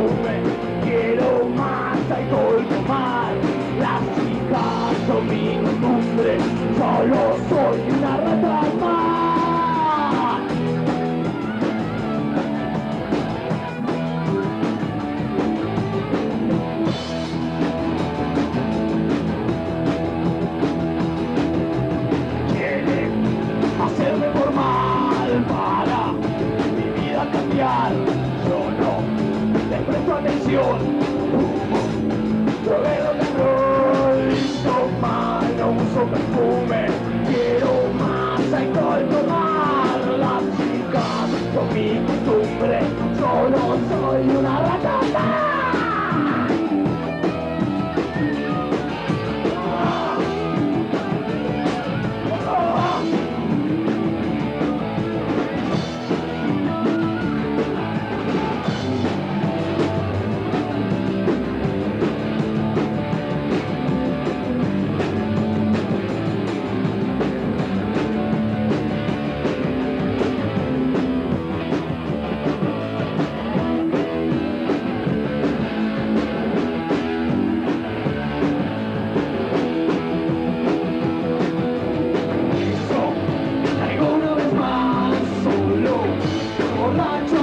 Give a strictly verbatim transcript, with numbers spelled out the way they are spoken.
perfume, quiero más alcohol tomar. Las chicas son mi costumbre, solo soy una rata más. Hacerme por mal para mi vida cambiar. Yo no les presto atención. Probé rock and roll, toma, no uso perfume. Quiero más alcohol tomar. Las chicas son mi costumbre. Solo soy una rata más. Borracho